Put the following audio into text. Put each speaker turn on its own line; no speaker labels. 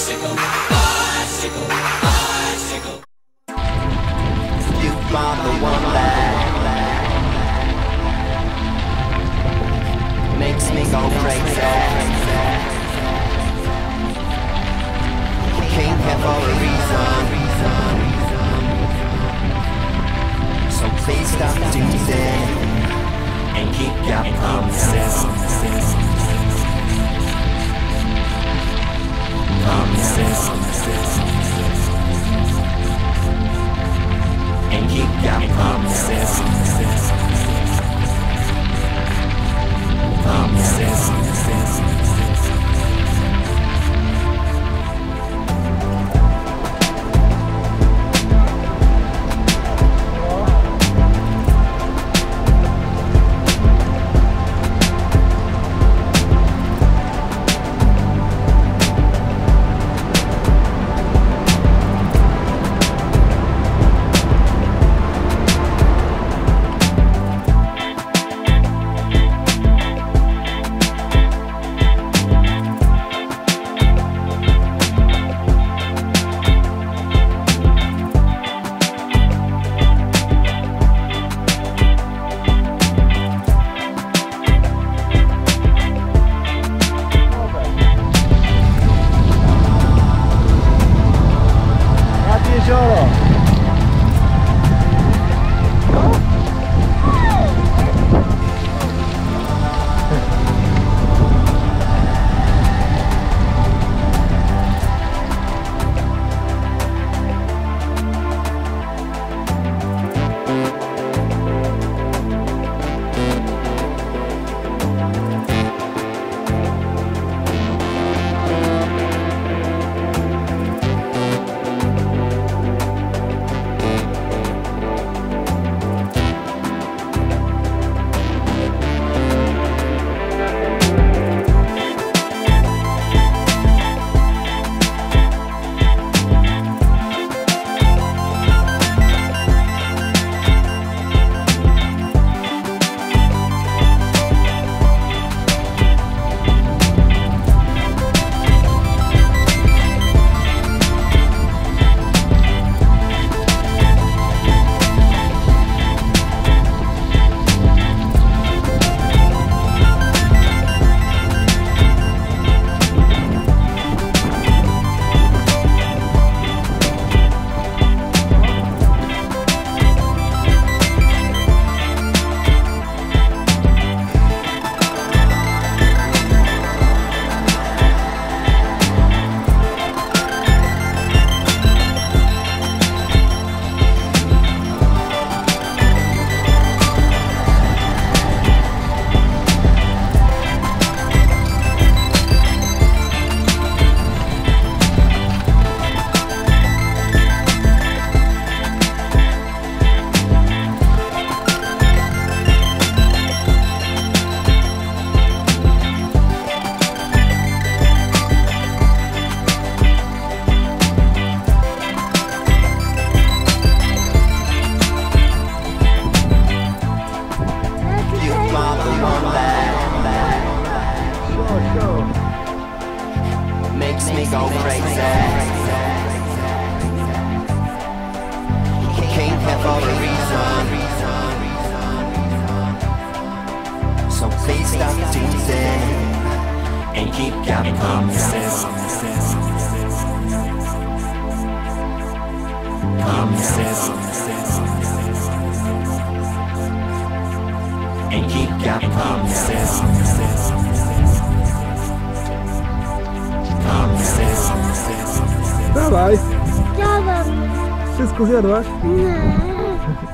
bicycle, bicycle, bicycle.
You are the one that makes me go crazy. Came here for a reason, so please stop teasing and keep your promises. Promises. And keep your promises. Promises. Makes me go crazy. Came here for a reason, so please stop teasing and keep your promises. Promises. And keep your promises.
Dawaj!
Chciałam.
Wszystko zjadłaś?
Nie.